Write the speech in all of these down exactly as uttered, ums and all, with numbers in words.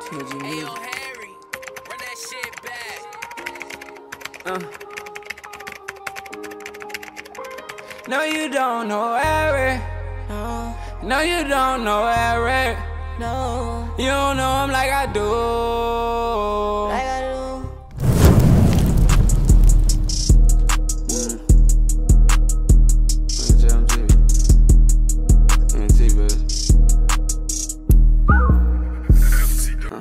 Hey, yo, Harry, run that shit back. Uh. No, you don't know Harry. No. No, you don't know Harry. No. You don't know him like I do. Like I do. Mm. Y H A M G. N T, bitch. Uh.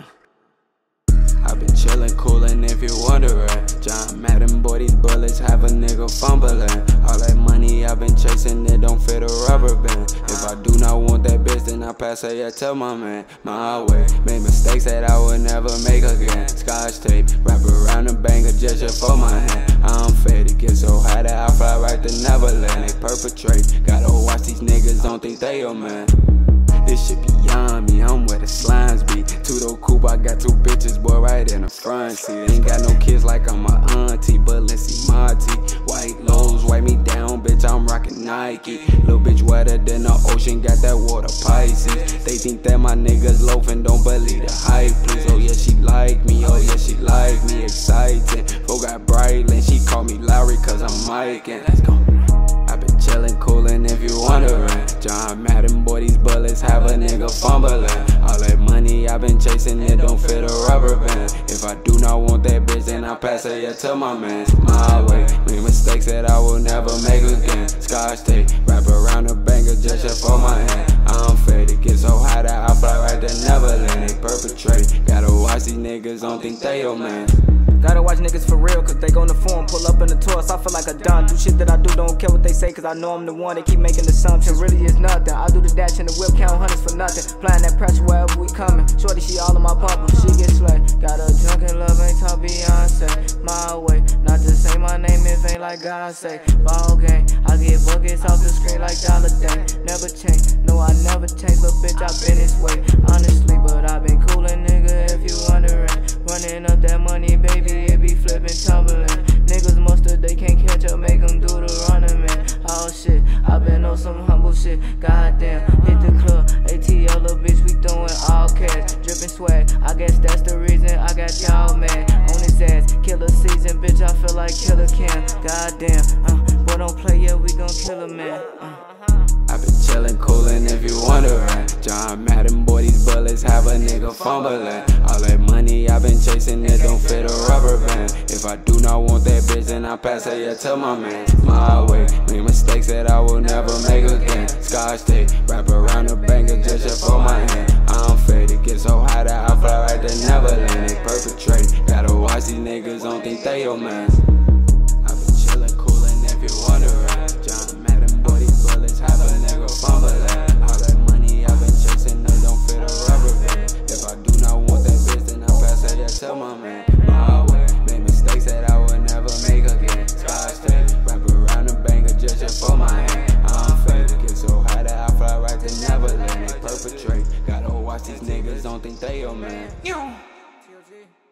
I've been chillin', coolin', if you wonderin'. John Madden, boy, these bullets have a nigga fumbling. All that money I've been chasing, it don't fit a rubber band. If I do not want that bitch, then I pass her, yeah, tell my man. My way, made mistakes that I would never make again. Scotch tape, wrap around the banger, gesture for my hand. I'm faded, get so high that I fly right to Neverland. They perpetrate, gotta watch these niggas, don't think they your man. This shit beyond me, I'm where the slimes be. Two-door coupe, I got two bitches, boy, right in the front seat. Ain't got no kids like I'm my auntie, but let's see Marty. White lows, wipe me down, bitch, I'm rockin' Nike. Little bitch wetter than the ocean, got that water Pisces. They think that my niggas loafing, don't believe the hype, please. Oh yeah, she like me, oh yeah, she like me, exciting. Bro got Brightland, she call me Larry cause I'm micin'. Let's go. I been chillin', coolin', if you wonderin'. John Madden, boy, these bullets have a nigga fumbling. All that money I been chasing, it don't fit a rubber band. If I do not want that bitch, then I pass her, yeah, to my man. My way, made mistakes that I will never make again. Scotch tape, wrap around the banger, just for my hand. I'm faded, get so high that I fly right to Neverland. They perpetrate, gotta watch these niggas, don't think they your man. Gotta watch niggas for real, cause they gon' the form, pull up in the tours, I feel like a don. Do shit that I do, don't care what they say, cause I know I'm the one. They keep making assumptions, really is nothing. I do the dash in the whip, count hundreds for nothing. Applying that pressure wherever we coming. Shorty, she all in my bubble, she get slayed. Got a drunken love, ain't talk Beyonce. My way, not to say my name if ain't like God say. Ball game, I get buckets off the screen like Dollar Day. Never change, no I never change, but bitch I been this way. Honestly, but I been coolin', nigga, if you wonderin'. Running up that money, baby, it be flippin', tumbling. Niggas mustard, they can't catch up, make them do the running, man. Oh shit, I been on some humble shit, goddamn. Hit the club, A T L, little bitch, we throwin' all cash. Drippin' swag, I guess that's the reason I got y'all mad. On his ass, killer season, bitch, I feel like Killer Cam. Goddamn, uh, boy, don't play, yeah, we gon' kill a man. Uh. I been chillin', coolin', if you wonderin'. John Madden, boy, these bullets have a nigga fumbling. All that money I been chasing, it don't fit a rubber band. If I do not want that bitch, then I pass her, yeah, tell my man. My way, made mistakes that I will never make again. Scotch tape, wrap around the banger, just for my hand. I'm faded, get so high that I fly right to Neverland. They perpetrate, gotta watch these niggas, don't think they your man. I been chillin', coolin', if you wonderin'. John Madden, boy, these bullets have a nigga fumbling. All that money I been chasing, it don't fit a rubber band. If I do not want that bitch, then I pass her, yeah, tell my man. My way, made mistakes that I would never make again. Scotch tape, wrap around the banger, just for my hand. I'm faded, get so high that I fly right to Neverland. They perpetrate, gotta watch these niggas, don't think they your man.